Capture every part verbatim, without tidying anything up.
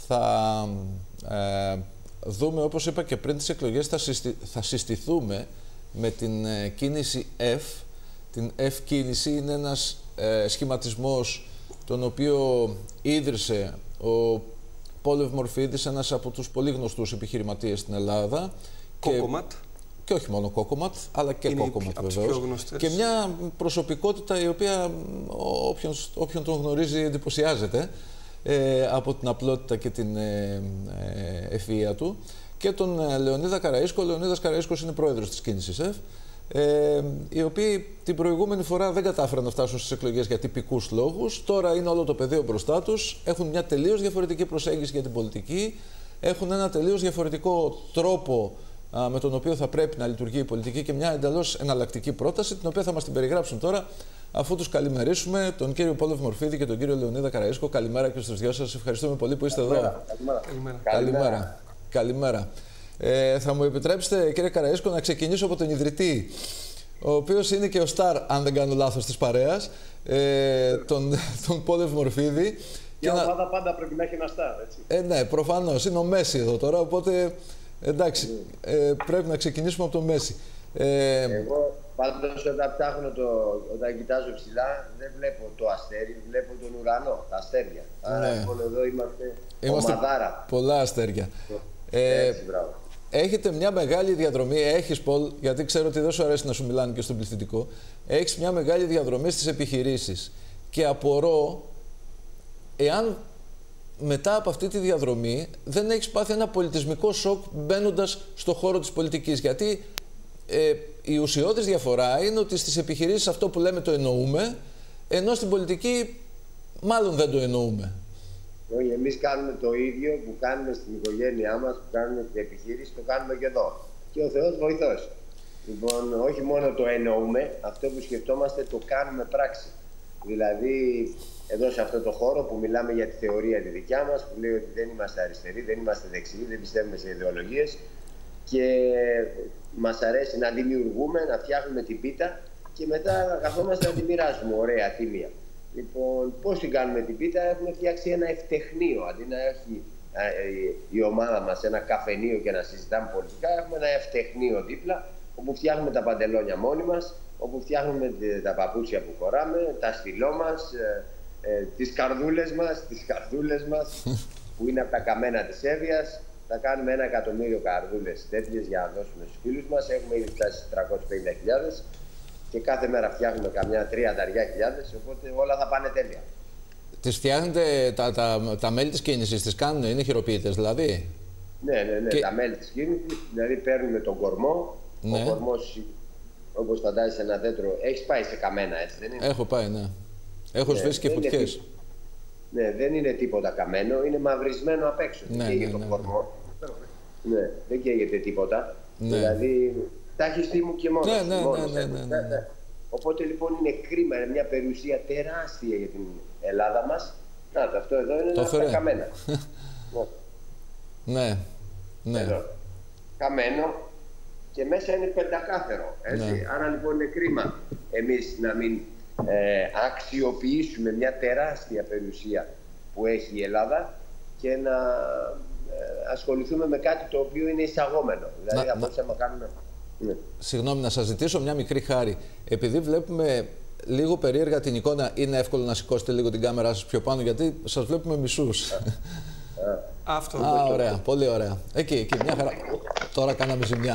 θα ε, δούμε, όπως είπα και πριν τις εκλογές, θα, συστη, θα συστηθούμε με την ε, κίνηση F. Την F κίνηση είναι ένας ε, σχηματισμός τον οποίο ίδρυσε ο Πόλευ Μορφίδης, ένας από τους πολύ γνωστούς επιχειρηματίες στην Ελλάδα. Κόκοματ. Και, και όχι μόνο Κόκοματ, αλλά και Κόκοματ βεβαίως. Και μια προσωπικότητα η οποία όποιον, όποιον τον γνωρίζει εντυπωσιάζεται ε, από την απλότητα και την ε, ε, ευφυΐα του. Και τον ε, Λεωνίδα Καραΐσκο. Ο Λεωνίδας Καραΐσκος είναι πρόεδρος της κίνησης F. Ε, οι οποίοι την προηγούμενη φορά δεν κατάφεραν να φτάσουν στις εκλογές για τυπικούς λόγους. Τώρα είναι όλο το πεδίο μπροστά τους. Έχουν μια τελείως διαφορετική προσέγγιση για την πολιτική. Έχουν ένα τελείως διαφορετικό τρόπο α, με τον οποίο θα πρέπει να λειτουργεί η πολιτική και μια εντελώς εναλλακτική πρόταση, την οποία θα μας την περιγράψουν τώρα, αφού τους καλημερίσουμε, τον κύριο Πόλευ Μορφίδη και τον κύριο Λεωνίδα Καραΐσκο. Καλημέρα και στους δυο σας. Ευχαριστούμε πολύ που είστε Καλημέρα. εδώ. Καλημέρα. Καλημέρα. Καλημέρα. Καλημέρα. Ε, θα μου επιτρέψετε, κύριε Καραΐσκο, να ξεκινήσω από τον ιδρυτή, ο οποίος είναι και ο στάρ, αν δεν κάνω λάθος, της παρέας, ε, τον, τον Πόλευ Μορφίδη. Η ομάδα να... πάντα πρέπει να έχει ένα στάρ, έτσι. Ε, ναι, προφανώς. Είναι ο Μέση εδώ τώρα, οπότε εντάξει, mm. ε, πρέπει να ξεκινήσουμε από τον Μέση. Ε, Εγώ πάντως όταν ψάχνω, το, όταν κοιτάζω ψηλά, δεν βλέπω το αστέρι, βλέπω τον ουρανό, τα αστέρια. Ναι. Άρα λοιπόν εδώ είμαστε, είμαστε ομαδάρα. Πολλά αστέρια. Ε, έτσι, μπράβο. Έχετε μια μεγάλη διαδρομή, έχεις Πολ, γιατί ξέρω ότι δεν σου αρέσει να σου μιλάνε και στον πληθυντικό, έχεις μια μεγάλη διαδρομή στις επιχειρήσεις και απορώ εάν μετά από αυτή τη διαδρομή δεν έχεις πάθει ένα πολιτισμικό σοκ μπαίνοντας στο χώρο της πολιτικής, γιατί ε, η ουσιώδης διαφορά είναι ότι στις επιχειρήσεις αυτό που λέμε το εννοούμε, ενώ στην πολιτική μάλλον δεν το εννοούμε. Όχι, εμείς κάνουμε το ίδιο που κάνουμε στην οικογένειά μας, που κάνουμε στην επιχείρηση, το κάνουμε και εδώ. Και ο Θεός βοηθός. Λοιπόν, όχι μόνο το εννοούμε, αυτό που σκεφτόμαστε το κάνουμε πράξη. Δηλαδή, εδώ σε αυτό το χώρο που μιλάμε για τη θεωρία τη δικιά μας, που λέει ότι δεν είμαστε αριστεροί, δεν είμαστε δεξιοί, δεν πιστεύουμε σε ιδεολογίες και μας αρέσει να δημιουργούμε, να φτιάχνουμε την πίτα και μετά καθόμαστε να τη μοιράζουμε ωραία, τίμια. Λοιπόν, πώς την κάνουμε την πίτα, έχουμε φτιάξει ένα ευτεχνείο. Αντί να έχει η ομάδα μας ένα καφενείο και να συζητάμε πολιτικά, έχουμε ένα ευτεχνείο δίπλα, όπου φτιάχνουμε τα παντελόνια μόνοι μας, όπου φτιάχνουμε τα παπούτσια που φοράμε, τα στυλό μας, ε, ε, τις καρδούλες μας, τις καρδούλες μας, που είναι από τα καμένα της Εύβοιας. Θα κάνουμε ένα εκατομμύριο καρδούλες τέτοιες για να δώσουμε στους φίλους μας. Έχουμε ήδη φτάσει στις τριακόσιες πενήντα χιλιάδες. Και κάθε μέρα φτιάχνουμε καμιά τριάντα χιλιάδες, οπότε όλα θα πάνε τέλεια. Τις φτιάχνετε, τα, τα, τα μέλη της κίνησης τις κάνουν, είναι χειροποίητες δηλαδή? Ναι, ναι, ναι, και... τα μέλη της κίνησης, δηλαδή παίρνουμε τον κορμό, ναι. Ο κορμός, όπως φαντάζεσαι ένα δέντρο, έχεις πάει σε καμένα, έτσι δεν είναι? Έχω πάει, ναι. Έχω ναι, σβήσει και φωτιές. Είναι, ναι, δεν είναι τίποτα καμένο, είναι μαυρισμένο απ' έξω. Ναι, δεν καίγεται ναι, ναι, τον κορμό. Ναι. ναι, δεν καίγεται τίποτα. Ναι. Δηλαδή, τα έχεις δει μου και μόνος. Ναι, ναι, μόνος, ναι, ναι, ναι, ναι, ναι. Οπότε λοιπόν είναι κρίμα, είναι μια περιουσία τεράστια για την Ελλάδα μας. Να, αυτό εδώ είναι το ένα καμένα. Ναι, ναι. Εδώ. Καμένο και μέσα είναι πεντακάθαρο. Έτσι. Ναι. Άρα λοιπόν είναι κρίμα εμείς να μην ε, αξιοποιήσουμε μια τεράστια περιουσία που έχει η Ελλάδα και να ε, ασχοληθούμε με κάτι το οποίο είναι εισαγόμενο. Δηλαδή από όσα κάνουμε. Ναι. Συγγνώμη, να σας ζητήσω μια μικρή χάρη. Επειδή βλέπουμε λίγο περίεργα την εικόνα, είναι εύκολο να σηκώσετε λίγο την κάμερά σας πιο πάνω, γιατί σας βλέπουμε μισούς. Α, α. Αυτό. Α, ωραία, πολύ ωραία. Εκεί, εκεί, μια χαρά. Τώρα κάναμε ζημιά.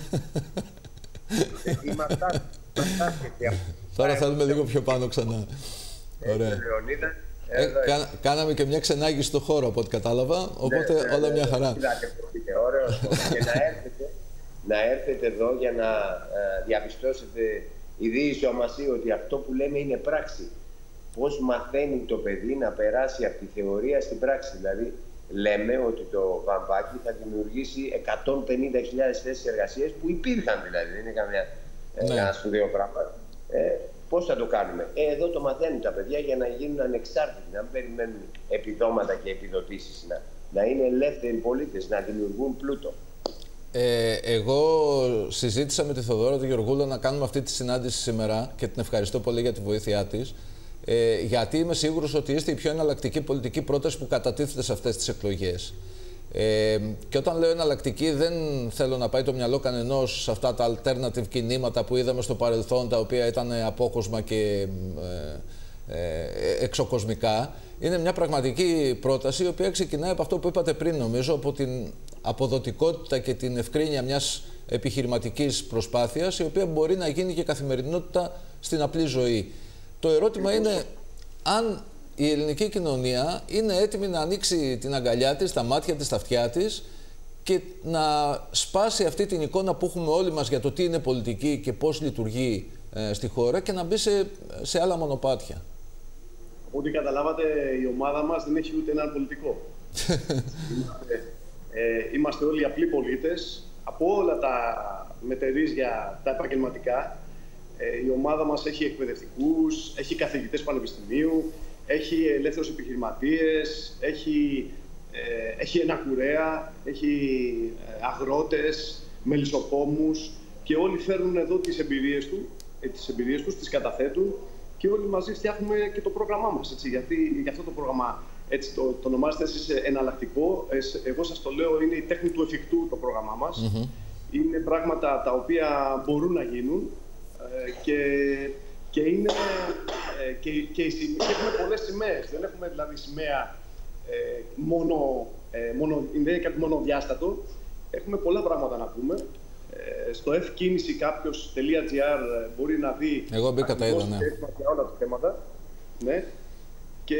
Τώρα θέλουμε λίγο πιο πάνω ξανά. Ωραία. Ε, κα, κάναμε και μια ξενάγηση στο χώρο από ό,τι κατάλαβα, οπότε ναι, όλα μια χαρά. Ωραίος, και να έρθετε, να έρθετε εδώ για να ε, διαπιστώσετε η διεισόμαση ότι αυτό που λέμε είναι πράξη. Πώς μαθαίνει το παιδί να περάσει από τη θεωρία στην πράξη. Δηλαδή, λέμε ότι το βαμβάκι θα δημιουργήσει εκατόν πενήντα χιλιάδες θέσεις εργασίας που υπήρχαν δηλαδή, δεν είναι καμιά, ναι. ένα σπουδαίο πράγμα. Ε, πώς θα το κάνουμε? Ε, εδώ το μαθαίνουν τα παιδιά για να γίνουν ανεξάρτητοι, να μην περιμένουν επιδόματα και επιδοτήσεις, να, να είναι ελεύθεροι πολίτες, να δημιουργούν πλούτο. Ε, εγώ συζήτησα με τη Θεοδώρα του Γεωργούλα να κάνουμε αυτή τη συνάντηση σήμερα και την ευχαριστώ πολύ για τη βοήθειά της. Ε, γιατί είμαι σίγουρος ότι είστε η πιο εναλλακτική πολιτική πρόταση που κατατίθεται σε αυτές τις εκλογές. Ε, και όταν λέω εναλλακτική, δεν θέλω να πάει το μυαλό κανενός σε αυτά τα alternative κινήματα που είδαμε στο παρελθόν, τα οποία ήταν απόκοσμα και ε, ε, εξοκοσμικά. Είναι μια πραγματική πρόταση, η οποία ξεκινάει από αυτό που είπατε πριν, νομίζω, από την αποδοτικότητα και την ευκρίνεια μιας επιχειρηματικής προσπάθειας, η οποία μπορεί να γίνει και καθημερινότητα στην απλή ζωή. Το ερώτημα είναι αν η ελληνική κοινωνία είναι έτοιμη να ανοίξει την αγκαλιά της, τα μάτια της, τα αυτιά της και να σπάσει αυτή την εικόνα που έχουμε όλοι μας για το τι είναι πολιτική και πώς λειτουργεί ε, στη χώρα και να μπει σε, σε άλλα μονοπάτια. Ό,τι καταλάβατε, η ομάδα μας δεν έχει ούτε έναν πολιτικό. είμαστε, ε, είμαστε όλοι απλοί πολίτες, από όλα τα μετερίζια, τα επαγγελματικά. Ε, η ομάδα μας έχει εκπαιδευτικούς, έχει καθηγητές πανεπιστημίου, έχει ελεύθερους επιχειρηματίες, έχει, ε, έχει ένα κουρέα, έχει ε, αγρότες, μελισσοκόμους και όλοι φέρνουν εδώ τις εμπειρίες, του, ε, τις εμπειρίες τους, τις καταθέτουν και όλοι μαζί φτιάχνουμε και το πρόγραμμά μας. Έτσι, γιατί για αυτό το πρόγραμμα έτσι, το, το ονομάζετε εσείς εναλλακτικό. Ε, εγώ σας το λέω, είναι η τέχνη του εφικτού το πρόγραμμά μας. Mm-hmm. Είναι πράγματα τα οποία μπορούν να γίνουν ε, και... Και, είναι, ε, και, και, και έχουμε πολλές σημαίες. Δεν έχουμε δηλαδή σημαία ε, μόνο, ε, μόνο, είναι κάτι μονοδιάστατο. Έχουμε πολλά πράγματα να πούμε. Ε, στο ευκίνηση κάποιος τελεία τζι άρ μπορεί να δει... Εγώ μπήκα τα είδα, ναι. Για όλα τα θέματα. Ναι. Και,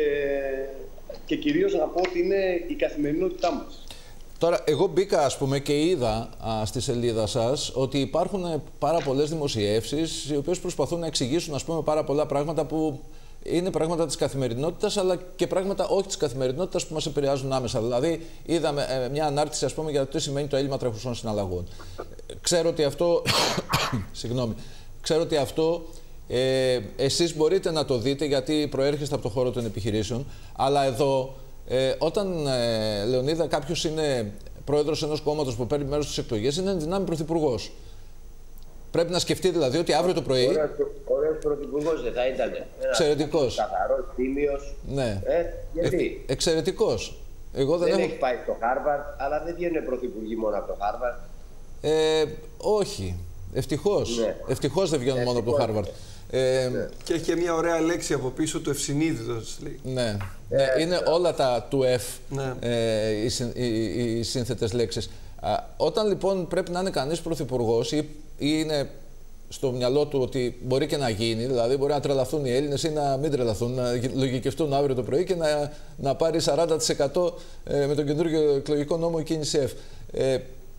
και κυρίως να πω ότι είναι η καθημερινότητά μας. Τώρα, εγώ μπήκα, ας πούμε, και είδα α, στη σελίδα σας ότι υπάρχουν πάρα πολλές δημοσιεύσεις οι οποίες προσπαθούν να εξηγήσουν, ας πούμε, πάρα πολλά πράγματα που είναι πράγματα της καθημερινότητας, αλλά και πράγματα όχι της καθημερινότητας που μας επηρεάζουν άμεσα. Δηλαδή, είδαμε ε, μια ανάρτηση, ας πούμε, για το τι σημαίνει το έλλειμμα τρέχουσων συναλλαγών. Ξέρω ότι αυτό... Συγγνώμη. Ξέρω ότι αυτό... Ε, εσείς μπορείτε να το δείτε γιατί προέρχεστε από το χώρο των επιχειρήσεων, αλλά εδώ... Ε, όταν, ε, Λεωνίδα, κάποιος είναι πρόεδρος ενός κόμματος που παίρνει μέρος στις εκλογές, είναι εν δυνάμει πρωθυπουργός. Πρέπει να σκεφτεί δηλαδή ότι αύριο το πρωί. Ωραίος πρωθυπουργός δεν θα ήταν. Εξαιρετικός. Καθαρός, τίμιος. Ναι. Ε, γιατί. Ε, εξαιρετικός. Εγώ δεν δεν έχω... έχει πάει στο Χάρβαρντ, αλλά δεν βγαίνουν πρωθυπουργοί μόνο από το Χάρβαρντ. Ε, όχι. Ευτυχώς. Ναι. Ευτυχώς δεν βγαίνουν μόνο από το Χάρβαρντ. Ε, ναι. Και έχει και μια ωραία λέξη από πίσω του ευσυνείδητος. Ναι, ε, ναι, είναι όλα τα του F, ναι. ε, οι, οι, οι σύνθετες λέξεις. Α, όταν λοιπόν πρέπει να είναι κανείς πρωθυπουργός ή, ή είναι στο μυαλό του ότι μπορεί και να γίνει, δηλαδή μπορεί να τρελαθούν οι Έλληνες ή να μην τρελαθούν, να λογικευτούν αύριο το πρωί και να, να πάρει σαράντα τοις εκατό ε, με τον καινούργιο εκλογικό νόμο η κίνηση F. Ε,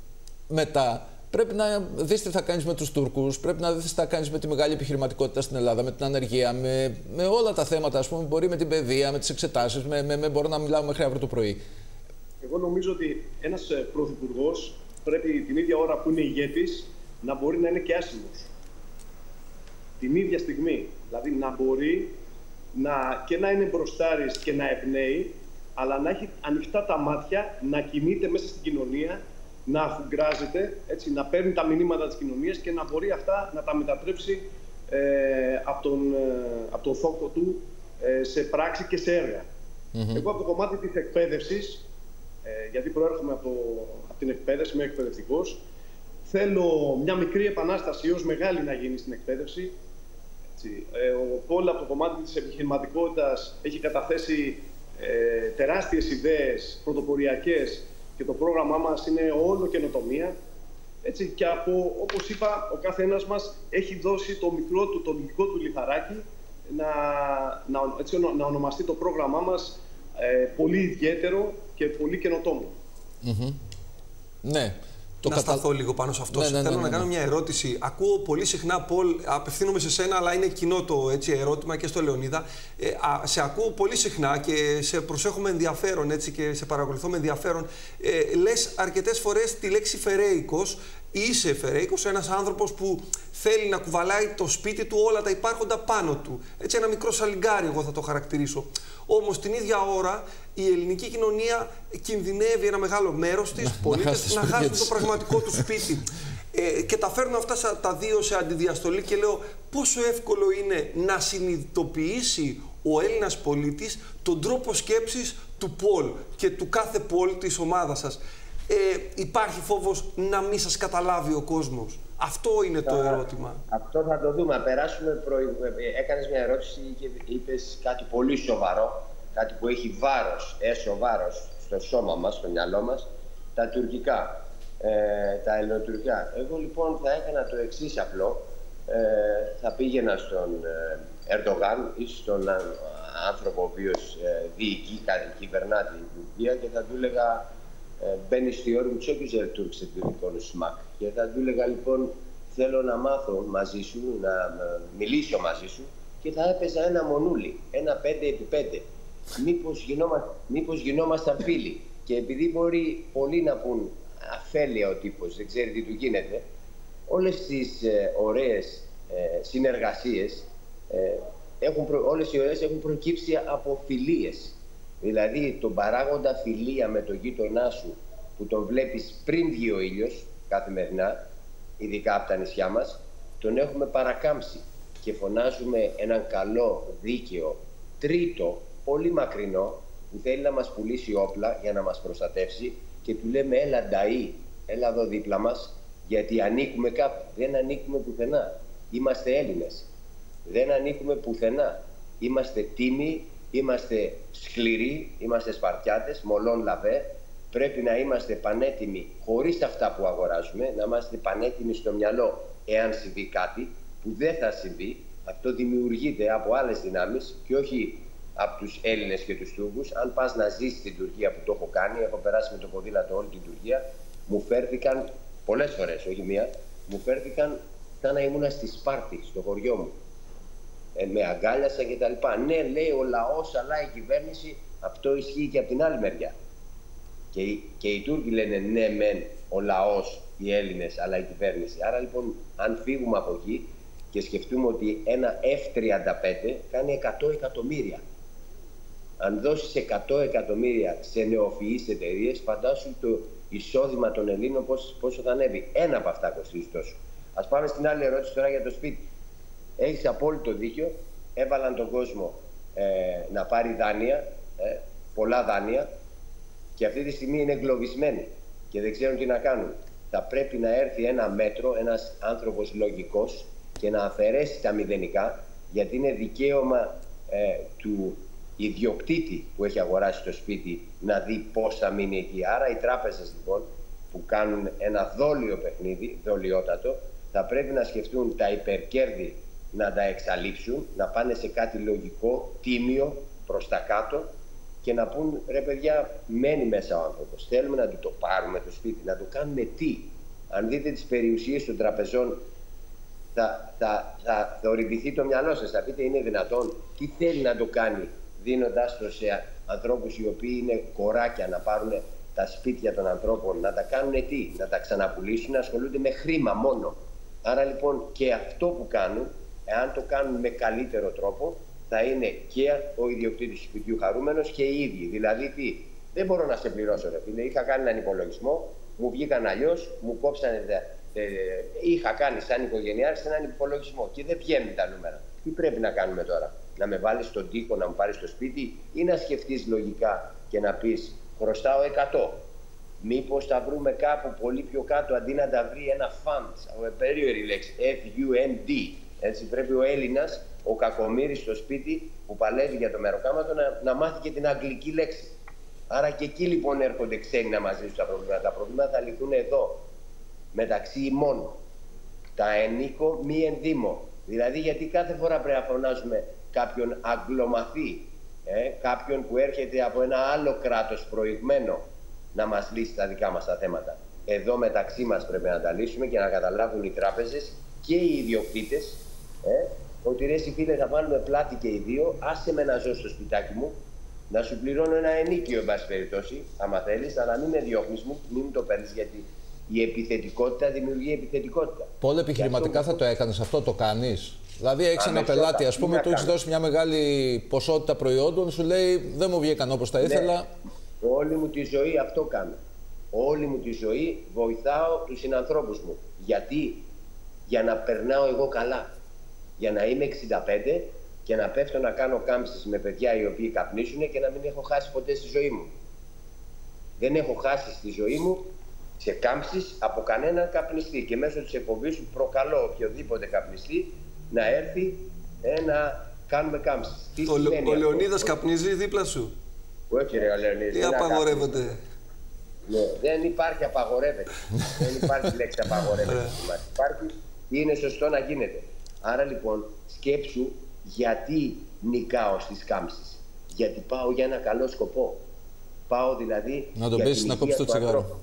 μετά, πρέπει να δεις τι θα κάνεις με τους Τούρκους, πρέπει να δεις τι θα κάνεις με τη μεγάλη επιχειρηματικότητα στην Ελλάδα, με την ανεργία, με, με όλα τα θέματα, ας πούμε, μπορεί με την παιδεία, με τις εξετάσεις, με, με, με μπορώ να μιλάω μέχρι αύριο το πρωί. Εγώ νομίζω ότι ένας πρωθυπουργός πρέπει την ίδια ώρα που είναι ηγέτης να μπορεί να είναι και άσημος. Την ίδια στιγμή. Δηλαδή να μπορεί να, και να είναι μπροστάρης και να εμπνέει, αλλά να έχει ανοιχτά τα μάτια, να κινείται μέσα στην κοινωνία, να αφουγκράζεται, έτσι, να παίρνει τα μηνύματα της κοινωνίας και να μπορεί αυτά να τα μετατρέψει ε, από, τον, ε, από τον θόκο του ε, σε πράξη και σε έργα. Mm-hmm. Εγώ από το κομμάτι της εκπαίδευσης, ε, γιατί προέρχομαι από, από την εκπαίδευση, είμαι εκπαιδευτικός, θέλω μια μικρή επανάσταση ως μεγάλη να γίνει στην εκπαίδευση. Έτσι. Ε, ο Πόλ από το κομμάτι της επιχειρηματικότητας έχει καταθέσει ε, τεράστιες ιδέες πρωτοποριακές και το πρόγραμμά μας είναι όλο καινοτομία. Έτσι, και από, όπως είπα, ο κάθε ένας μας έχει δώσει το μικρό του, το δικό του λιθαράκι να, να, έτσι, να ονομαστεί το πρόγραμμά μας ε, πολύ ιδιαίτερο και πολύ καινοτόμο. Mm-hmm. Ναι. Το να κατα... σταθώ λίγο πάνω σε αυτό. Ναι, ναι, Θέλω ναι, ναι, ναι. να κάνω μια ερώτηση. Ακούω πολύ συχνά, Πολ, απευθύνομαι σε σένα, αλλά είναι κοινό το έτσι, ερώτημα και στο Λεωνίδα. Ε, α, σε ακούω πολύ συχνά και σε προσέχω με ενδιαφέρον έτσι, και σε παρακολουθώ με ενδιαφέρον. Ε, λες αρκετές φορές τη λέξη φερέικος. Είσαι φερέικος, ένας άνθρωπος που θέλει να κουβαλάει το σπίτι του όλα τα υπάρχοντα πάνω του. Έτσι, ένα μικρό σαλιγκάρι, εγώ θα το χαρακτηρίσω. Όμως την ίδια ώρα η ελληνική κοινωνία κινδυνεύει ένα μεγάλο μέρος της, πολίτες, να χάσουν το πραγματικό του σπίτι. Ε, και τα φέρνω αυτά τα δύο σε αντιδιαστολή και λέω πόσο εύκολο είναι να συνειδητοποιήσει ο Έλληνας πολίτης τον τρόπο σκέψης του Πολ και του κάθε Πολ της ομάδας σας. Ε, υπάρχει φόβος να μην σας καταλάβει ο κόσμος? Αυτό είναι το ερώτημα. Αυτό θα το δούμε. Περάσουμε προ... Έκανες μια ερώτηση και είπες κάτι πολύ σοβαρό, κάτι που έχει βάρος, έσω βάρος στο σώμα μας, στο μυαλό μας, τα τουρκικά, ε, τα ελληνοτουρκικά. Εγώ λοιπόν θα έκανα το εξής απλό. Ε, θα πήγαινα στον ε, Ερντογάν ή στον ε, άνθρωπο ο οποίος ε, διοικεί, κυβερνά την Τουρκία και θα του έλεγα ε, μπαίνει στη ώρα μου τσόκιζε Τούρκσε του σμακ. Και θα του έλεγα λοιπόν θέλω να μάθω μαζί σου, να ε, μιλήσω μαζί σου και θα έπαιζα ένα μονούλι, ένα πέντε επί πέντε. Μήπως, γινόμα, μήπως γινόμασταν φίλοι. Και επειδή μπορεί πολλοί να πούν αφέλεια ο τύπος, δεν ξέρει τι του γίνεται, όλες τις ε, ωραίες ε, συνεργασίες, ε, έχουν προ... όλες οι ωραίες έχουν προκύψει από φιλίες. Δηλαδή τον παράγοντα φιλία με τον γείτονά σου που τον βλέπεις πριν βγει ο ήλιος καθημερινά, ειδικά από τα νησιά μας, τον έχουμε παρακάμψει και φωνάζουμε έναν καλό, δίκαιο, τρίτο, πολύ μακρινό, που θέλει να μας πουλήσει όπλα για να μας προστατεύσει και του λέμε έλα νταΐ, έλα εδώ δίπλα μας, γιατί ανήκουμε κάπου. Δεν ανήκουμε πουθενά. Είμαστε Έλληνες. Δεν ανήκουμε πουθενά. Είμαστε τίμοι, είμαστε σκληροί, είμαστε Σπαρτιάτες, μολόν λαβέ. Πρέπει να είμαστε πανέτοιμοι χωρίς αυτά που αγοράζουμε, να είμαστε πανέτοιμοι στο μυαλό εάν συμβεί κάτι που δεν θα συμβεί. Αυτό δημιουργείται από άλλες δυνάμεις και όχι από τους Έλληνες και τους Τούρκους. Αν πας να ζήσεις στην Τουρκία, που το έχω κάνει, έχω περάσει με το ποδήλατο όλη την Τουρκία, μου φέρθηκαν πολλές φορές, όχι μία, μου φέρθηκαν σαν να ήμουνα στη Σπάρτη, στο χωριό μου. Ε, με αγκάλιασαν κτλ. Ναι, λέει ο λαός, αλλά η κυβέρνηση, αυτό ισχύει και από την άλλη μεριά. Και, και οι Τούρκοι λένε ναι, μεν ο λαός, οι Έλληνες, αλλά η κυβέρνηση. Άρα λοιπόν, αν φύγουμε από εκεί και σκεφτούμε ότι ένα εφ τριάντα πέντε κάνει εκατό εκατομμύρια. Αν δώσεις εκατό εκατομμύρια σε νεοφυείς εταιρείες, φαντάσου το εισόδημα των Ελλήνων πόσο, πόσο θα ανέβει. Ένα από αυτά κοστίζει τόσο. Ας πάμε στην άλλη ερώτηση τώρα για το σπίτι. Έχεις απόλυτο δίκιο. Έβαλαν τον κόσμο ε, να πάρει δάνεια, ε, πολλά δάνεια, και αυτή τη στιγμή είναι εγκλωβισμένοι και δεν ξέρουν τι να κάνουν. Θα πρέπει να έρθει ένα μέτρο, ένας άνθρωπος λογικός και να αφαιρέσει τα μηδενικά, γιατί είναι δικαίωμα ε, του ιδιοκτήτη που έχει αγοράσει το σπίτι να δει πώς θα μείνει εκεί. Άρα οι τράπεζες λοιπόν που κάνουν ένα δόλιο παιχνίδι, δολιότατο, θα πρέπει να σκεφτούν τα υπερκέρδη να τα εξαλείψουν, να πάνε σε κάτι λογικό, τίμιο, προς τα κάτω και να πούν ρε παιδιά, μένει μέσα ο άνθρωπος. Θέλουμε να του το πάρουμε το σπίτι, να το κάνουμε τι? Αν δείτε τις περιουσίες των τραπεζών, θα, θα, θα θορυβηθεί το μυαλό σας. Θα πείτε είναι δυνατόν? Τι θέλει να το κάνει δίνοντάς το σε ανθρώπους οι οποίοι είναι κοράκια να πάρουν τα σπίτια των ανθρώπων, να τα κάνουν τι? Να τα ξαναπουλήσουν, να ασχολούνται με χρήμα μόνο. Άρα λοιπόν και αυτό που κάνουν, εάν το κάνουν με καλύτερο τρόπο, θα είναι και ο ιδιοκτήτης του σπιτιού χαρούμενος και οι ίδιοι. Δηλαδή τι? Δεν μπορώ να σε πληρώσω ρε φίλε, είχα κάνει έναν υπολογισμό, μου βγήκαν αλλιώς, μου κόψανε, ε, ε, είχα κάνει σαν οικογενειάρχης έναν υπολογισμό και δεν βγαίνουν τα νούμερα. Τι πρέπει να κάνουμε τώρα? Να με βάλεις στον τοίχο, να μου πάρεις το σπίτι, ή να σκεφτείς λογικά και να πεις χρωστάω εκατό. Μήπως θα βρούμε κάπου πολύ πιο κάτω, αντί να τα βρει ένα fund, περίεργη λέξη, εφ γιου εν ντι. Έτσι πρέπει ο Έλληνας, ο κακομοίρης στο σπίτι που παλεύει για το μεροκάματο, να, να μάθει και την αγγλική λέξη. Άρα και εκεί λοιπόν έρχονται ξένοι να μας λύσουν τα προβλήματα. Τα προβλήματα θα λυθούν εδώ, μεταξύ ημών. Τα ενίκο μη ενδύμω. Δηλαδή γιατί κάθε φορά πρέπει να φωνάζουμε κάποιον αγγλομαθή, ε, κάποιον που έρχεται από ένα άλλο κράτος προηγμένο να μας λύσει τα δικά μας τα θέματα. Εδώ μεταξύ μας πρέπει να τα λύσουμε και να καταλάβουν οι τράπεζες και οι ιδιοκτήτες ε, ότι ρε εσύ φίλε, θα βάλουμε πλάτη και οι δύο, άσε με να ζω στο σπιτάκι μου, να σου πληρώνω ένα ενίκιο εν πάση περιπτώσει, άμα θέλεις, αλλά μην με διώχνεις, μου, μην μου το παίρνεις, γιατί η επιθετικότητα δημιουργεί επιθετικότητα. Πολύ επιχειρηματικά αυτό... θα το έκανες αυτό, το κάνεις? Δηλαδή έχεις ένα πελάτη, ας πούμε, του έχεις δώσει μια μεγάλη ποσότητα προϊόντων, σου λέει δεν μου βγήκαν όπως τα ήθελα. Ναι. Όλη μου τη ζωή αυτό κάνω. Όλη μου τη ζωή βοηθάω τους συνανθρώπους μου. Γιατί? Για να περνάω εγώ καλά. Για να είμαι εξήντα πέντε και να πέφτω να κάνω κάμψεις με παιδιά οι οποίοι καπνίζουν και να μην έχω χάσει ποτέ στη ζωή μου. Δεν έχω χάσει στη ζωή μου σε κάμψεις από κανέναν καπνιστή και μέσω της εκπομπής σου προκαλώ οποιοδήποτε καπνιστή να έρθει ε, να κάνουμε κάμψεις. Ο, ο Λεωνίδας καπνίζει δίπλα σου. Όχι ρε ο Λεωνίδας. Τι απαγορεύεται. Ναι, δεν υπάρχει απαγορεύεται. Δεν υπάρχει λέξη απαγορεύεται. Υπάρχει τι είναι σωστό να γίνεται. Άρα λοιπόν σκέψου γιατί νικάω στις κάμψεις. Γιατί πάω για ένα καλό σκοπό. Πάω δηλαδή να τον πεις να κόψεις το τσιγάρο.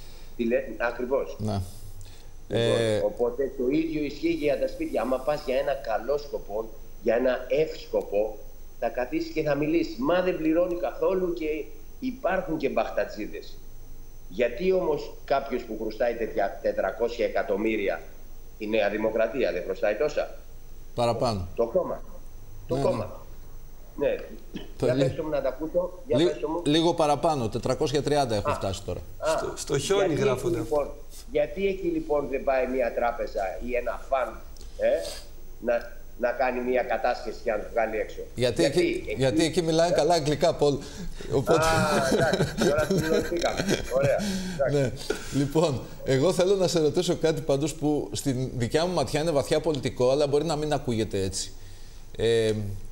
Ακριβώς. Να. Λοιπόν, ε... Οπότε το ίδιο ισχύει για τα σπίτια. Άμα πας για ένα καλό σκοπό, για ένα εύσκοπο, θα καθίσεις και θα μιλήσεις. Μα δεν πληρώνει καθόλου και υπάρχουν και μπαχτατζίδες. Γιατί όμως κάποιος που χρωστάει τετρακόσια εκατομμύρια, η Νέα Δημοκρατία δεν χρωστάει τόσα? Παραπάνω. Το κόμμα. Το ναι, κόμμα. Ναι. ναι. Για λί... πες μου να τα ακούσω. Για Λί... πες μου. Λίγο παραπάνω. τετρακόσια τριάντα έχω α, φτάσει τώρα. Α, στο, στο χιόνι γράφονται. Λοιπόν, γιατί εκεί λοιπόν δεν πάει μια τράπεζα ή ένα φαντ ε, να, να κάνει μια κατάσχεση και να το βγάλει έξω? Γιατί, γιατί, εκεί, εκεί, γιατί εκεί μιλάει καλά αγγλικά, Πολ. Οπότε... Α, εντάξει, τώρα συνειδητήκαμε. Ωραία. Ναι. Λοιπόν, εγώ θέλω να σε ρωτήσω κάτι πάντως που στην δικιά μου ματιά είναι βαθιά πολιτικό, αλλά μπορεί να μην ακούγεται έτσι. Ε,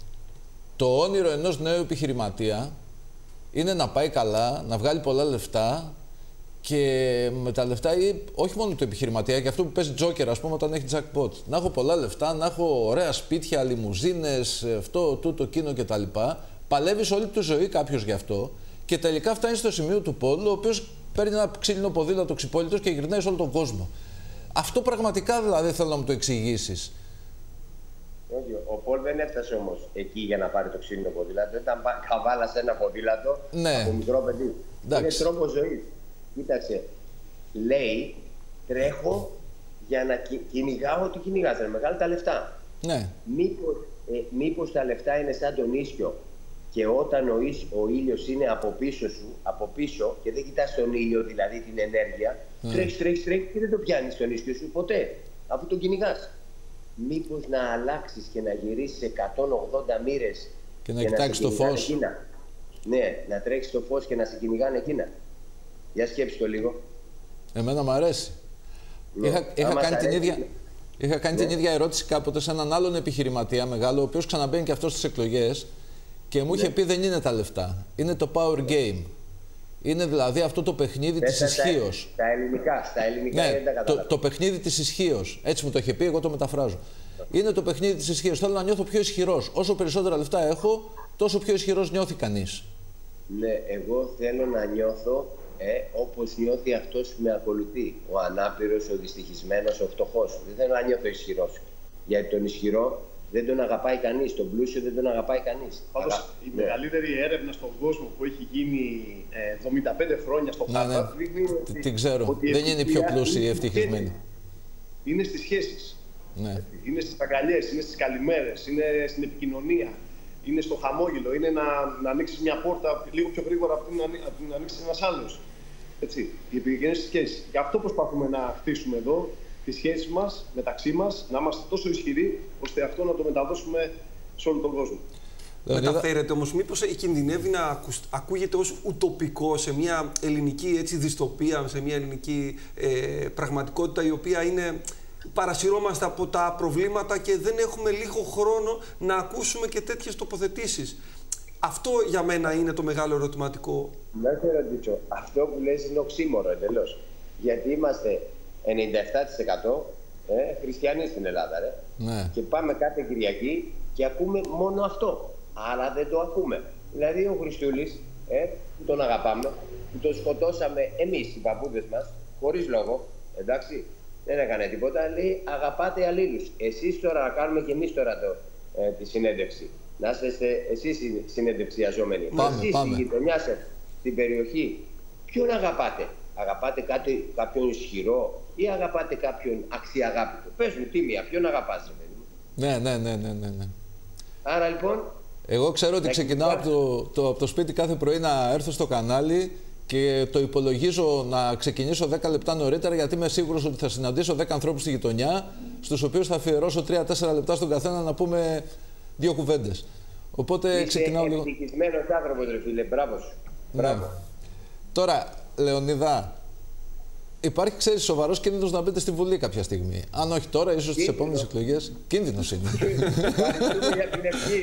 το όνειρο ενός νέου επιχειρηματία είναι να πάει καλά, να βγάλει πολλά λεφτά και με τα λεφτά, ή όχι μόνο του επιχειρηματία, και αυτό που παίζει τζόκερ, ας πούμε, όταν έχει jackpot. Να έχω πολλά λεφτά, να έχω ωραία σπίτια, λιμουζίνες, αυτό, τούτο, εκείνο κτλ. Παλεύεις όλη τη ζωή κάποιος γι' αυτό και τελικά φτάνει στο σημείο του Πολ, ο οποίος παίρνει ένα ξύλινο ποδήλατο ξυπόλυτος και γυρνάει σε όλο τον κόσμο. Αυτό πραγματικά δηλαδή θέλω να μου το εξηγήσεις. Όχι, ο Πολ δεν έφτασε όμως εκεί για να πάρει το ξύλινο ποδήλατο. Ήταν καβάλα σε ένα ποδήλατο ναι. από μικρό παιδί. Εντάξει. Είναι τρόπο ζωής. Κοίταξε, λέει, τρέχω για να κυνηγάω ό,τι κυνηγάς, να μεγάλα τα λεφτά. Ναι. Μήπως, ε, μήπως τα λεφτά είναι σαν τον ίσιο και όταν ο, ίσ, ο ήλιος είναι από πίσω σου, από πίσω και δεν κοιτάς τον ήλιο, δηλαδή την ενέργεια, ναι. τρέχεις, τρέχεις, τρέχεις και δεν το πιάνεις τον ίσιο σου ποτέ, αφού τον κυνηγάς. Μήπως να αλλάξεις και να γυρίσεις εκατόν ογδόντα μοίρες και να κοιτάξεις το φως. Εκείνα. Ναι, να τρέξεις το φως και να σε κυνηγάνε εκείνα. Για σκέψου το λίγο. Εμένα μου αρέσει. Ναι. Είχα, είχα, κάνει την, ίδια, είχα κάνει ναι. την ίδια ερώτηση κάποτε σε έναν άλλον επιχειρηματία μεγάλο, ο οποίος ξαναμπαίνει και αυτός στις εκλογές και μου είχε ναι. πει δεν είναι τα λεφτά. Είναι το power game. Είναι δηλαδή αυτό το παιχνίδι της ισχύως. Στα ελληνικά, στα ελληνικά ναι, δεν τα το, το παιχνίδι της ισχύως. Έτσι μου το είχε πει, εγώ το μεταφράζω. Είναι το παιχνίδι της ισχύως. Θέλω να νιώθω πιο ισχυρός. Όσο περισσότερα λεφτά έχω, τόσο πιο ισχυρός νιώθει κανείς. Ναι, εγώ θέλω να νιώθω ε, όπως νιώθει αυτός που με ακολουθεί. Ο ανάπηρος, ο δυστυχισμένος, ο φτωχός. Δεν θέλω να νιώθω ισχυρός. Γιατί τον ισχυρό δεν τον αγαπάει κανείς. Τον πλούσιο δεν τον αγαπάει κανείς. Πάντως, Αγα... η ναι. μεγαλύτερη έρευνα στον κόσμο που έχει γίνει ε, εβδομήντα πέντε χρόνια στο ναι, Χάρβαρντ ναι. δείχνει ότι, την ξέρω. ότι δεν είναι οι πιο πλούσιοι ή ευτυχισμένοι. Είναι στις σχέσεις. Ναι. Είναι στις αγκαλιές, είναι στις καλημέρες, είναι στην επικοινωνία. Είναι στο χαμόγελο, είναι να, να ανοίξεις μια πόρτα λίγο πιο γρήγορα από την, από την να ανοίξεις ένας άλλος. Έτσι, οι επικοινωνίες στις σχέσεις. Γι' αυτό προσπαθούμε να χτίσουμε εδώ τις σχέσεις μας, μεταξύ μας, να είμαστε τόσο ισχυροί, ώστε αυτό να το μεταδώσουμε σε όλο τον κόσμο. Μεταφέρεται όμως, μήπως κινδυνεύει να ακου, ακούγεται ως ουτοπικό σε μια ελληνική έτσι, δυστοπία, σε μια ελληνική ε, πραγματικότητα η οποία είναι... Παρασυρώμαστε από τα προβλήματα και δεν έχουμε λίγο χρόνο να ακούσουμε και τέτοιες τοποθετήσεις. Αυτό για μένα είναι το μεγάλο ερωτηματικό. Να σε ρωτήσω, αυτό που λες είναι οξύμορο εντελώς. Γιατί είμαστε ενενήντα επτά τοις εκατό ε, χριστιανοί στην Ελλάδα. Ρε. Ναι. Και πάμε κάθε Κυριακή και ακούμε μόνο αυτό. Άρα δεν το ακούμε. Δηλαδή ο Χριστούλης, ε, που τον αγαπάμε, που τον σκοτώσαμε εμείς οι παππούδες μας, χωρίς λόγο, εντάξει. Δεν έκανε τίποτα, λέει αγαπάτε αλλήλους. Εσείς τώρα να κάνουμε και εμείς τώρα το, ε, τη συνέντευξη. Να είστε εσείς οι συνέντευξιαζόμενοι. Πάμε, εσείς πάμε. στη γειτονιά σας, στην περιοχή, ποιον αγαπάτε? Αγαπάτε κάτι, κάποιον ισχυρό ή αγαπάτε κάποιον αξιαγάπητο? Πες μου τίμια, ποιον αγαπάς, παιδί μου? Ναι, ναι, ναι, ναι, ναι, ναι. Άρα λοιπόν... Εγώ ξέρω ότι ξεκινάω από το, το, από το σπίτι κάθε πρωί να έρθω στο κανάλι και το υπολογίζω να ξεκινήσω δέκα λεπτά νωρίτερα, γιατί είμαι σίγουρος ότι θα συναντήσω δέκα ανθρώπους στη γειτονιά, στους οποίους θα αφιερώσω τρία τέσσερα λεπτά στον καθένα να πούμε δύο κουβέντες. Οπότε ξεκινάω λίγο. Είσαι ευτυχισμένος άνθρωπος, ρε φίλε. Μπράβο σου. Μπράβο. Ναι. Τώρα, Λεωνίδα, υπάρχει, ξέρεις, σοβαρός κίνδυνος να μπείτε στη Βουλή κάποια στιγμή. Αν όχι τώρα, ίσως στις επόμενες εκλογές. Κίνδυνος είναι. Ευχαριστούμε για την ευχή.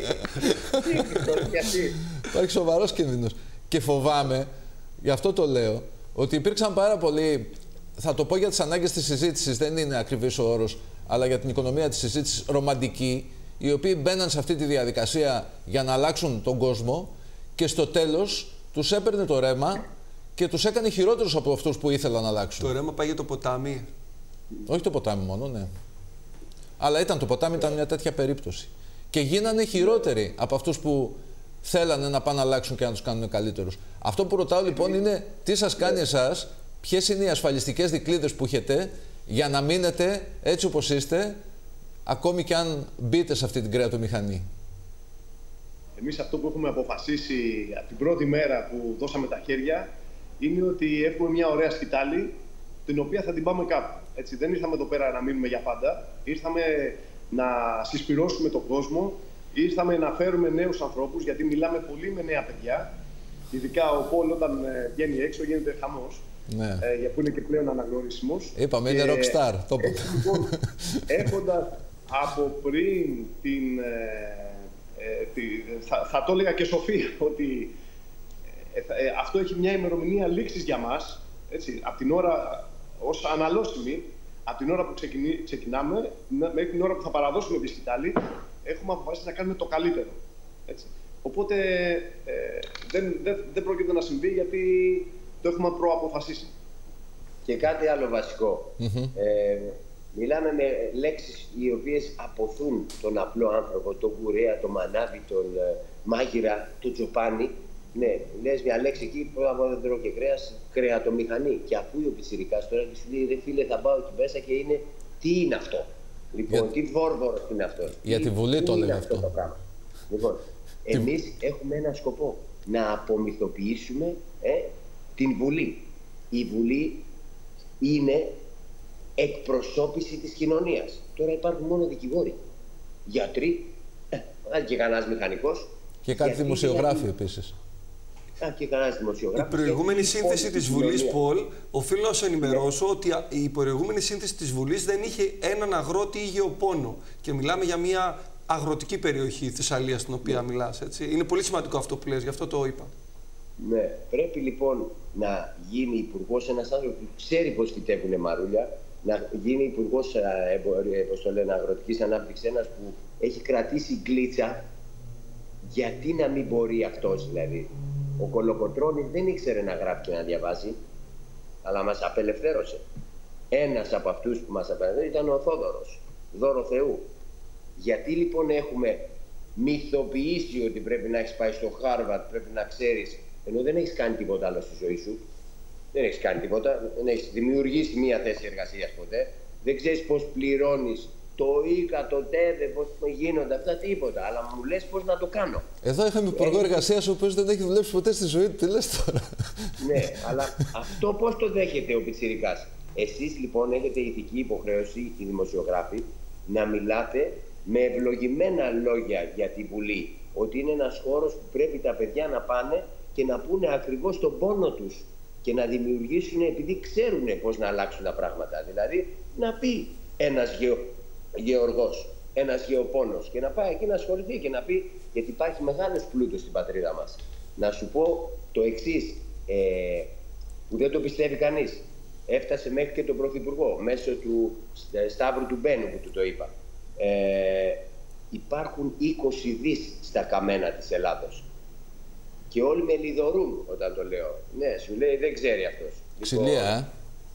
Υπάρχει σοβαρός κίνδυνος. Και φοβάμαι, γι' αυτό το λέω, ότι υπήρξαν πάρα πολλοί. Θα το πω για τις ανάγκες της συζήτησης, δεν είναι ακριβής ο όρος, αλλά για την οικονομία της συζήτησης, ρομαντικοί, οι οποίοι μπαίναν σε αυτή τη διαδικασία για να αλλάξουν τον κόσμο και στο τέλος τους έπαιρνε το ρέμα και τους έκανε χειρότερους από αυτούς που ήθελαν να αλλάξουν. Το ρέμα πάει για το ποτάμι. Όχι το ποτάμι μόνο, ναι. Αλλά ήταν το ποτάμι, ήταν μια τέτοια περίπτωση. Και γίνανε χειρότεροι από αυτούς που θέλανε να πάνε να αλλάξουν και να τους κάνουν καλύτερους. Αυτό που ρωτάω λοιπόν είναι τι σας κάνει εσάς, ποιες είναι οι ασφαλιστικές δικλείδες που έχετε για να μείνετε έτσι όπως είστε, ακόμη και αν μπείτε σε αυτή την κρεατομηχανή. Εμείς αυτό που έχουμε αποφασίσει από την πρώτη μέρα που δώσαμε τα χέρια είναι ότι έχουμε μια ωραία σκητάλη την οποία θα την πάμε κάπου. Έτσι, δεν ήρθαμε εδώ πέρα να μείνουμε για πάντα. Ήρθαμε να συσπυρώσουμε τον κόσμο. Ήρθαμε να φέρουμε νέους ανθρώπους, γιατί μιλάμε πολύ με νέα παιδιά. Ειδικά ο Πολ όταν βγαίνει έξω γίνεται χαμός. Ναι. Ε, που είναι και πλέον αναγνωρίσιμος. Είπαμε, είναι rockstar. Το λοιπόν, έχοντας από πριν την... Ε, τη, θα, θα το έλεγα και Σοφία, ότι ε, ε, αυτό έχει μια ημερομηνία λήξης για μας, έτσι, από την ώρα, ως αναλώσιμη, από την ώρα που ξεκινή, ξεκινάμε, μέχρι την ώρα που θα παραδώσουμε τη σκητάλη, έχουμε αποφασίσει να κάνουμε το καλύτερο. Έτσι. Οπότε ε, δεν, δεν, δεν πρόκειται να συμβεί, γιατί το έχουμε προαποφασίσει. Και κάτι άλλο βασικό. Mm-hmm. ε, Μιλάμε με λέξεις οι οποίες αποθούν τον απλό άνθρωπο, τον κουρέα, τον μανάβη, τον ε, μάγειρα, τον τζοπάνι. Ναι, λες μια λέξη εκεί, πρώτα απ' όλα δεν τρώω και κρέας, κρεατομηχανή. Και ακούει ο πιτσιρικάς τώρα και σου λέει, ρε φίλε, θα πάω εκεί μέσα και είναι, τι είναι αυτό. Λοιπόν, για... τι βόρβορος είναι αυτό. Για τι, τη Βουλή το λέμε αυτό. Το πράγμα. Λοιπόν, εμείς έχουμε ένα σκοπό, να απομυθοποιήσουμε ε, την Βουλή. Η Βουλή είναι εκπροσώπηση της κοινωνίας. Τώρα υπάρχουν μόνο δικηγόροι, γιατροί, ε, και κανένας μηχανικός. Και κάτι δημοσιογράφοι επίσης. Α, και κανένας δημοσιογράφος. Η προηγούμενη σύνθεση της Βουλής, Πολ, οφείλω να σου ενημερώσω ότι η προηγούμενη σύνθεση της Βουλής δεν είχε έναν αγρότη ή γεωπόνο. Και μιλάμε για μια αγροτική περιοχή, η Θεσσαλία, στην οποία μιλάς. Έτσι. Είναι πολύ σημαντικό αυτό που λες, γι' αυτό το είπα. Ναι, πρέπει λοιπόν να γίνει υπουργός ένας άνθρωπος που ξέρει πώς φυτεύουν μαρούλια, να γίνει υπουργός αγροτικής ανάπτυξης, ένας που έχει κρατήσει γκλίτσα. Γιατί να μην μπορεί αυτός, δηλαδή. Ο Κολοκοτρώνης δεν ήξερε να γράφει και να διαβάζει, αλλά μας απελευθέρωσε. Ένας από αυτούς που μας απελευθέρωσε ήταν ο Θόδωρος, δώρο Θεού. Γιατί λοιπόν έχουμε μυθοποιήσει ότι πρέπει να έχεις πάει στο Χάρβαρτ, πρέπει να ξέρεις, ενώ δεν έχεις κάνει τίποτα άλλο στη ζωή σου. Δεν έχεις κάνει τίποτα, δεν έχεις δημιουργήσει μία θέση εργασίας ποτέ. Δεν ξέρεις πώς πληρώνεις το ΙΚΑ, το ΤΕΔΕ, πώς γίνονται αυτά, τίποτα. Αλλά μου λες πώς να το κάνω. Εδώ είχαμε υπουργό εργασίας, ο οποίος δεν έχει δουλέψει ποτέ στη ζωή του. Τι λες τώρα. Ναι, αλλά αυτό πώς το δέχεται ο πιτσιρικάς. Εσείς λοιπόν έχετε ηθική υποχρέωση, οι δημοσιογράφοι, να μιλάτε με ευλογημένα λόγια για τη Βουλή. Ότι είναι ένας χώρος που πρέπει τα παιδιά να πάνε και να πούνε ακριβώς τον πόνο τους. Και να δημιουργήσουν, επειδή ξέρουν πώς να αλλάξουν τα πράγματα. Δηλαδή, να πει ένας γεω, γεωργός, ένας γεωπόνος και να πάει εκεί να ασχοληθεί και να πει, γιατί υπάρχει μεγάλος πλούτος στην πατρίδα μας. Να σου πω το εξής, ε, που δεν το πιστεύει κανείς. Έφτασε μέχρι και τον Πρωθυπουργό, μέσω του Σταύρου του Μπένου που του το είπα. Ε, υπάρχουν είκοσι δις στα καμένα της Ελλάδος. Και όλοι με λιδωρούν όταν το λέω. Ναι, σου λέει δεν ξέρει αυτός. Ξυλία, ε.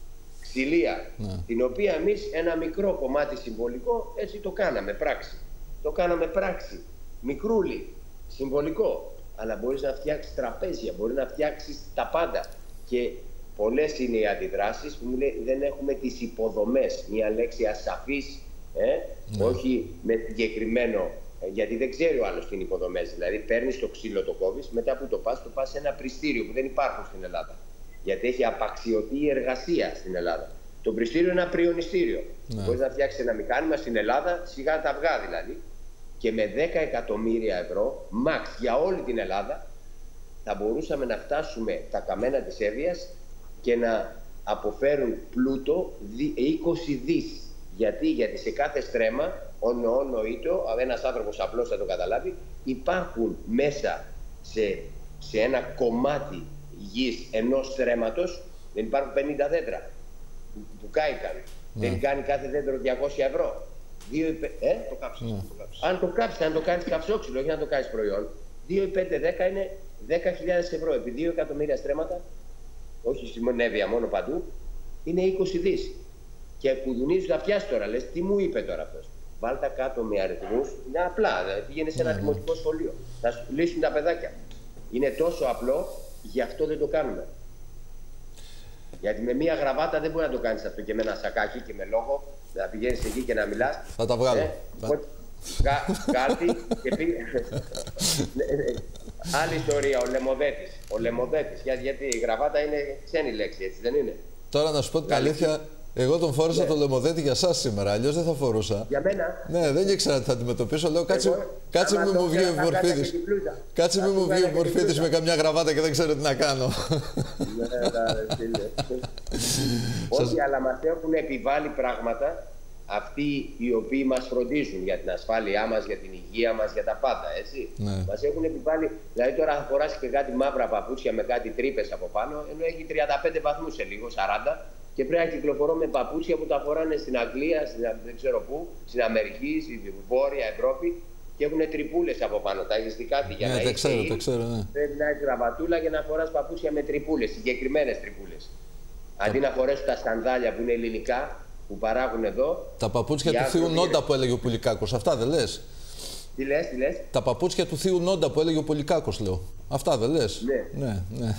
Ξυλία, ναι. Την οποία εμείς ένα μικρό κομμάτι συμβολικό έτσι το κάναμε πράξη. Το κάναμε πράξη. Μικρούλι, συμβολικό. Αλλά μπορείς να φτιάξεις τραπέζια, μπορείς να φτιάξεις τα πάντα. Και πολλές είναι οι αντιδράσεις που μου λέει δεν έχουμε τις υποδομές. Μια λέξη ασαφής, ε, ναι. Όχι με συγκεκριμένο. Γιατί δεν ξέρει ο άλλος τι είναι υποδομές. Δηλαδή, παίρνεις το ξύλο, το κόβεις, μετά που το πας, το πας σε ένα πριστήριο που δεν υπάρχουν στην Ελλάδα. Γιατί έχει απαξιωθεί η εργασία στην Ελλάδα. Το πριστήριο είναι ένα πριονιστήριο. Ναι. Μπορείς να φτιάξεις ένα μηχάνημα στην Ελλάδα, σιγά τα αυγά δηλαδή. και με δέκα εκατομμύρια ευρώ, max για όλη την Ελλάδα, θα μπορούσαμε να φτάσουμε τα καμένα της Εύβοιας και να αποφέρουν πλούτο είκοσι δις. Γιατί, γιατί σε κάθε στρέμμα, ονοήτο, ένας άνθρωπος απλώς θα το καταλάβει, υπάρχουν μέσα σε, σε ένα κομμάτι γης ενός στρέμματος, δεν υπάρχουν πενήντα δέντρα που, που κάηκαν. Ναι. Δεν κάνει κάθε δέντρο διακόσια ευρώ. Δύο, ε? Το κάψεις, ναι. το κάψεις. Αν το κάψεις, αν το κάνεις καυσόξυλο, όχι να το κάνεις προϊόν, δύο ή πέντε δέκα είναι δέκα χιλιάδες ευρώ. Επί δύο εκατομμύρια στρέμματα, όχι στην Εύβοια, μόνο παντού, είναι είκοσι δις. Και κουδουνίζεις να πιάσει τώρα, λες, τι μου είπε τώρα αυτός. Βάλτα κάτω με αριθμούς, είναι απλά. Δηλαδή πήγαινε σε ένα ναι, δημοτικό σχολείο, θα σου λύσουν τα παιδάκια. Είναι τόσο απλό, γι' αυτό δεν το κάνουμε. Γιατί με μία γραβάτα δεν μπορεί να το κάνεις αυτό και με ένα σακάκι και με λόγο, να πηγαίνεις εκεί και να μιλάς. Θα τα βγάλω. Ε, θα... Κάτι και πήγε. Άλλη ιστορία, ο Λεμοδέτης. Ο Λεμοδέτης, για, γιατί η γραβάτα είναι ξένη λέξη, έτσι δεν είναι. Τώρα να σου πω την αλήθεια, εγώ τον φόρησα ναι. το Λεμοδέτη για σας σήμερα, αλλιώς δεν θα φορούσα. Για μένα. Ναι, δεν ήξερα τι θα αντιμετωπίσω. Λέω κάτσε, εγώ, κάτσε μην μου βγει ο Βορφίδης. Κάτσε μην μου βγει ο Βορφίδης με καμιά γραβάτα και δεν ξέρω τι να κάνω. Ναι, φίλε. Όχι, αλλά μας έχουν επιβάλει πράγματα αυτοί οι οποίοι μας φροντίζουν για την ασφάλειά μας, για την υγεία μας, για τα πάντα, έτσι. Ναι. Μας έχουν επιβάλει, δηλαδή τώρα θα φοράσει και κάτι μαύρα παπούτσια με κάτι τρύπες από πάνω, ενώ έχει τριάντα πέντε βαθμούς σε λίγο, σαράντα, και πρέπει να κυκλοφορώ με παπούτσια που τα φοράνε στην Αγγλία, στην, δεν ξέρω πού, στην Αμερική, στην Βόρεια Ευρώπη, και έχουν τρυπούλες από πάνω. Τα έχεις δει κάτι για ναι, να έχεις. Ξέρω, το ξέρω, ναι. Πρέπει να έχεις γραβατούλα και να φοράς παπούτσια με τρυπούλες, συγκεκριμένες τρυπούλες. Αντί να φορέσουν τα σανδάλια που είναι ελληνικά, που παράγουν εδώ. Τα παπούτσια του Θείου Νόντα που έλεγε ο Πουλικάκος, αυτά δεν λες? Τι λες, τι λες? Τα παπούτσια του Θείου Νόντα που έλεγε ο Πουλικάκος, λέω. Αυτά δεν λες? Ναι. ναι, ναι.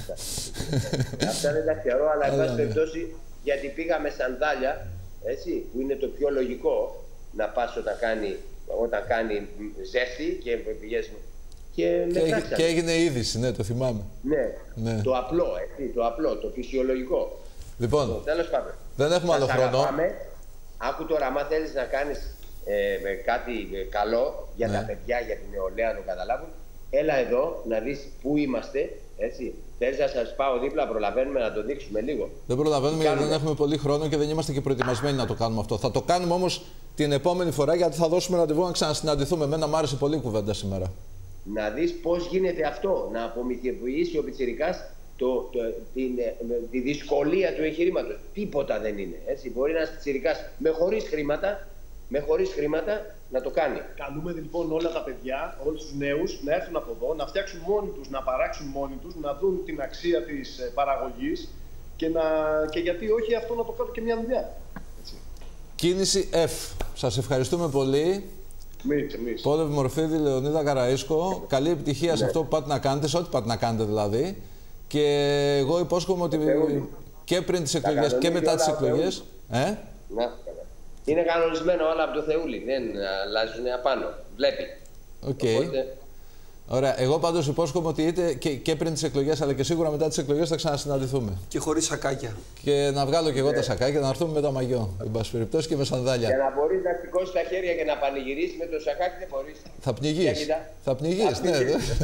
Αυτά δεν τα ξέρω, αλλά εν πάση περιπτώσει, γιατί πήγαμε σανδάλια, έτσι, που είναι το πιο λογικό να πας όταν κάνει, όταν κάνει ζέστη και πηγές. Και, και, και έγινε είδηση, ναι, το θυμάμαι. Ναι, ναι. Το απλό, έτσι, το απλό, το φυσιολογικό. Λοιπόν, τέλος πάντων. Δεν έχουμε άλλο χρόνο. Αγαπάμε. Άκου τώρα, άμα θέλεις να κάνεις ε, κάτι ε, καλό για ναι. τα παιδιά, για την νεολαία, να το καταλάβουν, έλα εδώ να δεις πού είμαστε, έτσι. Θέλεις να σας πάω δίπλα, προλαβαίνουμε να το δείξουμε λίγο. Δεν προλαβαίνουμε γιατί δεν έχουμε πολύ χρόνο και δεν είμαστε και προετοιμασμένοι να το κάνουμε αυτό. Θα το κάνουμε όμως την επόμενη φορά, γιατί θα δώσουμε ραντεβού να ξανασυναντηθούμε. Εμένα μου άρεσε πολύ η κουβέντα σήμερα. Να δεις πώς γίνεται αυτό, να απομυθοποιήσει ο πιτσιρικάς Το, το, την, τη δυσκολία του εγχειρήματος. Τίποτα δεν είναι. Έτσι. Μπορεί ένας πιτσιρικάς με χωρίς χρήματα, με χωρίς χρήματα να το κάνει. Καλούμε λοιπόν όλα τα παιδιά, όλους τους νέους, να έρθουν από εδώ, να φτιάξουν μόνοι τους, να παράξουν μόνοι τους, να δουν την αξία της παραγωγής και, να, και γιατί όχι αυτό να το κάνουν και μια δουλειά. Έτσι. Κίνηση F. Σας ευχαριστούμε πολύ. Εμείς, εμείς. Πόλευ Μορφίδη, Λεωνίδα Καραΐσκο. Καλή επιτυχία ναι. σε αυτό που πάτε να κάνετε, σε ό,τι πάτε να κάνετε δηλαδή. Και εγώ υπόσχομαι ότι και πριν τις εκλογές και μετά τις εκλογές. Ε? Να, είναι κανονισμένο όλα από το Θεούλη. Δεν αλλάζουν απάνω. Βλέπει. Οκ. Okay. Οπότε... Ωραία. Εγώ πάντως υπόσχομαι ότι είτε και, και πριν τις εκλογές αλλά και σίγουρα μετά τις εκλογές θα ξανασυναντηθούμε. Και χωρίς σακάκια. Και να βγάλω και εγώ yeah. τα σακάκια, να έρθουμε με το μαγιό. Εν πάση περιπτώσει και με σανδάλια. Για να μπορείς να σηκώσεις τα χέρια και να πανηγυρίσεις με το σακάκι δεν μπορείς. Θα πνιγείς. Θα πνιγείς, ναι.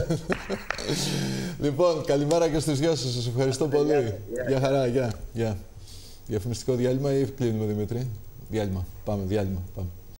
Λοιπόν, καλημέρα και στους δυο σας. Σας ευχαριστώ πολύ. Γεια χαρά, γεια. Διαφημιστικό διάλειμμα ή κλείνουμε, Δημήτρη? Διάλειμμα. Πάμε, διάλειμμα. Πάμε.